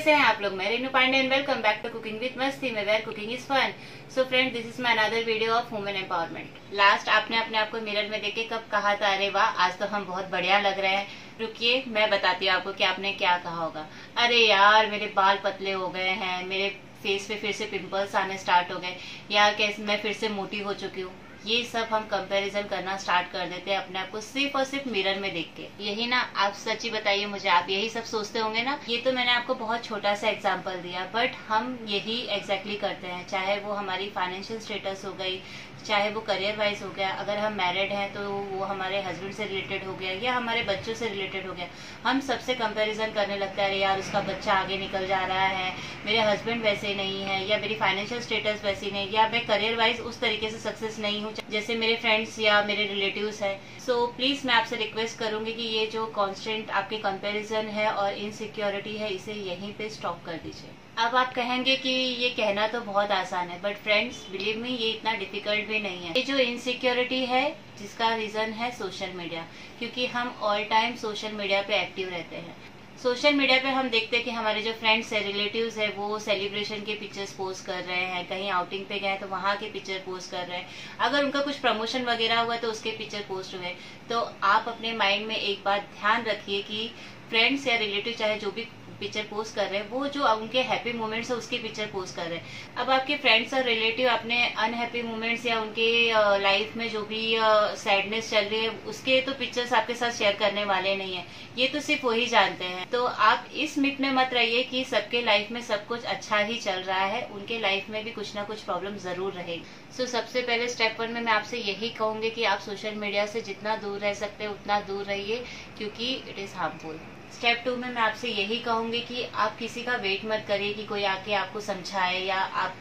कैसे हैं आप लोग। मैं Renu Pandey and welcome back to cooking with Masti में where cooking is fun. So friend, this is my another video of women empowerment. Last आपने अपने आप को मिरर में देख के कब कहा था अरे वाह आज तो हम बहुत बढ़िया लग रहे हैं। रुकिए मैं बताती हूँ आपको कि आपने क्या कहा होगा। अरे यार मेरे बाल पतले हो गए हैं, मेरे फेस पे फिर से पिंपल्स आने स्टार्ट हो गए, यार कैसे मैं फिर से मोटी हो चुकी हूँ। ये सब हम कंपैरिजन करना स्टार्ट कर देते हैं अपने आप को सिर्फ और सिर्फ मिरर में देख के। यही ना, आप सच्ची बताइए मुझे, आप यही सब सोचते होंगे ना। ये तो मैंने आपको बहुत छोटा सा एग्जांपल दिया, बट हम यही एग्जैक्टली करते हैं। चाहे वो हमारी फाइनेंशियल स्टेटस हो गई, चाहे वो करियर वाइज हो गया, अगर हम मैरिड हैं तो वो हमारे हस्बैंड से रिलेटेड हो गया या हमारे बच्चों से रिलेटेड हो गया। हम सबसे कंपैरिजन करने लगते हैं, अरे यार उसका बच्चा आगे निकल जा रहा है, मेरे हस्बैंड वैसे नहीं है, या मेरी फाइनेंशियल स्टेटस वैसी नहीं, या मैं करियर वाइज उस तरीके से सक्सेस नहीं हूँ जैसे मेरे फ्रेंड्स या मेरे रिलेटिव्स हैं। सो प्लीज मैं आपसे रिक्वेस्ट करूंगी कि ये जो कॉन्स्टेंट आपके कंपैरिजन है और इनसिक्योरिटी है, इसे यहीं पे स्टॉप कर दीजिए। अब आप कहेंगे कि ये कहना तो बहुत आसान है, बट फ्रेंड्स बिलीव मी ये इतना डिफिकल्ट भी नहीं है। ये जो इनसिक्योरिटी है जिसका रीजन है सोशल मीडिया, क्योंकि हम ऑल टाइम सोशल मीडिया पे एक्टिव रहते हैं। सोशल मीडिया पे हम देखते हैं कि हमारे जो फ्रेंड्स है, रिलेटिव्स है, वो सेलिब्रेशन के पिक्चर्स पोस्ट कर रहे हैं, कहीं आउटिंग पे गए तो वहां के पिक्चर पोस्ट कर रहे हैं, अगर उनका कुछ प्रमोशन वगैरह हुआ तो उसके पिक्चर पोस्ट हुए। तो आप अपने माइंड में एक बात ध्यान रखिए कि फ्रेंड्स या रिलेटिव चाहे जो भी पिक्चर पोस्ट कर रहे हैं, वो जो उनके हैप्पी मोमेंट्स है उसके पिक्चर पोस्ट कर रहे हैं। अब आपके फ्रेंड्स और रिलेटिव अपने अनहैप्पी मोमेंट्स या उनके लाइफ में जो भी सैडनेस चल रही है उसके तो पिक्चर्स आपके साथ शेयर करने वाले नहीं है। ये तो सिर्फ वही जानते हैं। तो आप इस मिथ में मत रहिए कि सबके लाइफ में सब कुछ अच्छा ही चल रहा है, उनके लाइफ में भी कुछ ना कुछ प्रॉब्लम जरूर रहेगी। सो सबसे पहले स्टेप 1 में मैं आपसे यही कहूंगी कि आप सोशल मीडिया से जितना दूर रह सकते हैं उतना दूर रहिए, क्योंकि इट इज हार्मफुल। स्टेप 2 में मैं आपसे यही कहूंगी कि आप किसी का वेट मत करिए कि कोई आके आपको समझाए या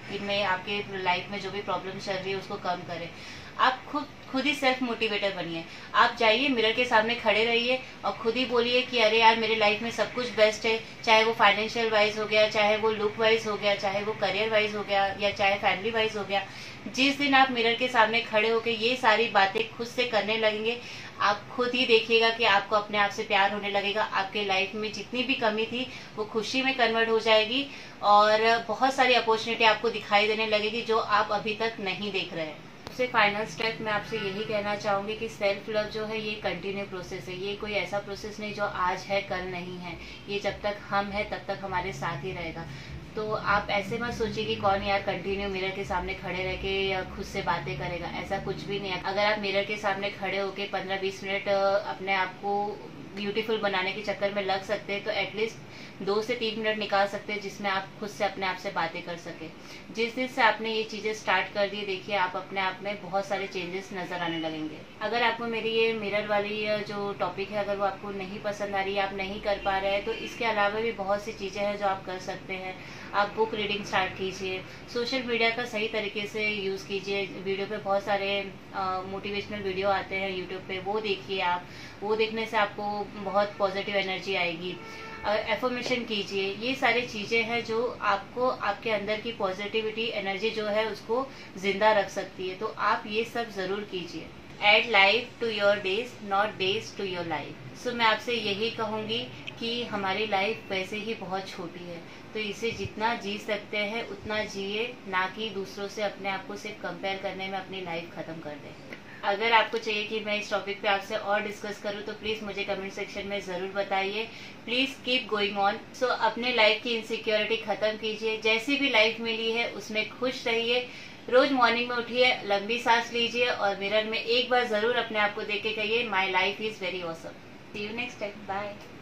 आपके लाइफ में जो भी प्रॉब्लम चल रही है उसको कम करे। आप खुद ही सेल्फ मोटिवेटर बनिए। आप जाइए मिरर के सामने खड़े रहिए और खुद ही बोलिए कि अरे यार मेरे लाइफ में सब कुछ बेस्ट है, चाहे वो फाइनेंशियल वाइज हो गया, चाहे वो लुक वाइज हो गया, चाहे वो करियर वाइज हो गया, या चाहे फैमिली वाइज हो गया। जिस दिन आप मिरर के सामने खड़े होकर ये सारी बातें खुद से करने लगेंगे, आप खुद ही देखिएगा कि आपको अपने आप से प्यार होने लगेगा। आपके लाइफ में जितनी भी कमी थी वो खुशी में कन्वर्ट हो जाएगी और बहुत सारी अपॉर्चुनिटी आपको दिखाई देने लगेगी जो आप अभी तक नहीं देख रहे हैं। सबसे फाइनल स्टेप मैं आपसे यही कहना चाहूंगी कि सेल्फ लव जो है ये कंटिन्यू प्रोसेस है। ये कोई ऐसा प्रोसेस नहीं जो आज है कल नहीं है। ये जब तक हम है तब तक हमारे साथ ही रहेगा। तो आप ऐसे मत सोचिए कि कौन यार कंटिन्यू मिरर के सामने खड़े रह के खुद से बातें करेगा, ऐसा कुछ भी नहीं है। अगर आप मिरर के सामने खड़े होके 15-20 मिनट अपने आप को ब्यूटीफुल बनाने के चक्कर में लग सकते हैं, तो एटलीस्ट 2 से 3 मिनट निकाल सकते हैं जिसमें आप खुद से अपने आप से बातें कर सके। जिस दिन से आपने ये चीजें स्टार्ट कर दी, देखिए आप अपने आप में बहुत सारे चेंजेस नजर आने लगेंगे। अगर आपको मेरी ये मिरर वाली जो टॉपिक है अगर वो आपको नहीं पसंद आ रही है, आप नहीं कर पा रहे हैं, तो इसके अलावा भी बहुत सी चीजें हैं जो आप कर सकते हैं। आप बुक रीडिंग स्टार्ट कीजिए, सोशल मीडिया का सही तरीके से यूज कीजिए। वीडियो पे बहुत सारे मोटिवेशनल वीडियो आते हैं यूट्यूब पे, वो देखिए आप। वो देखने से आपको बहुत पॉजिटिव एनर्जी आएगी। एफर्मेशन कीजिए। ये सारी चीजें हैं जो आपको आपके अंदर की पॉजिटिविटी एनर्जी जो है उसको जिंदा रख सकती है। तो आप ये सब जरूर कीजिए। Add life to your days, not days to your life. So मैं आपसे यही कहूंगी कि हमारी लाइफ वैसे ही बहुत छोटी है, तो इसे जितना जी सकते हैं उतना जिए, ना कि दूसरों से अपने आप को सिर्फ कंपेयर करने में अपनी लाइफ खत्म कर दें। अगर आपको चाहिए कि मैं इस टॉपिक पे आपसे और डिस्कस करूं तो प्लीज मुझे कमेंट सेक्शन में जरूर बताइए। Please keep going on. So अपने लाइफ की इनसिक्योरिटी खत्म कीजिए। जैसी भी लाइफ मिली है उसमें खुश रहिए। रोज मॉर्निंग में उठिए, लंबी सांस लीजिए और मिरर में एक बार जरूर अपने आप को देख के कहिए my life is very awesome. See you next time, bye.